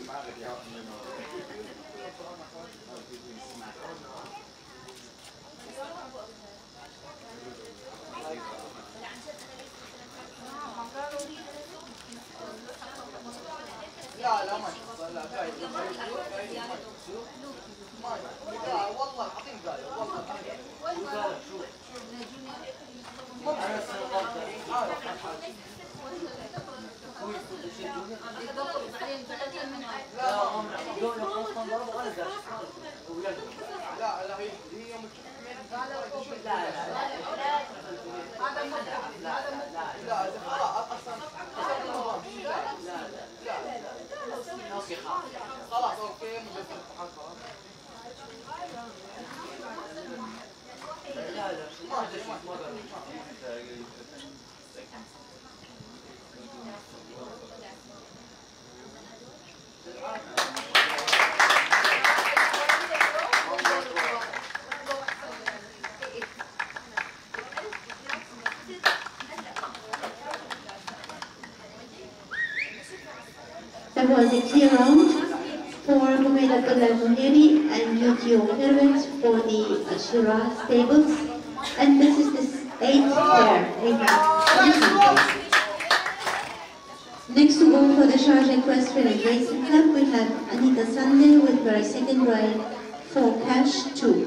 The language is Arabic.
لا لا ما شاء الله قايل لا والله العظيم قايل والله لا لا هي خلاص اوكي That was a clear round for Humaid Abdulla Muhairi and UTO pyramids for the Shira'aa stables. And this is the 8th pair we have. Next to go for the Sharjah Equestrian Racing Club, we have Anita Sunday with her second ride for cash 2.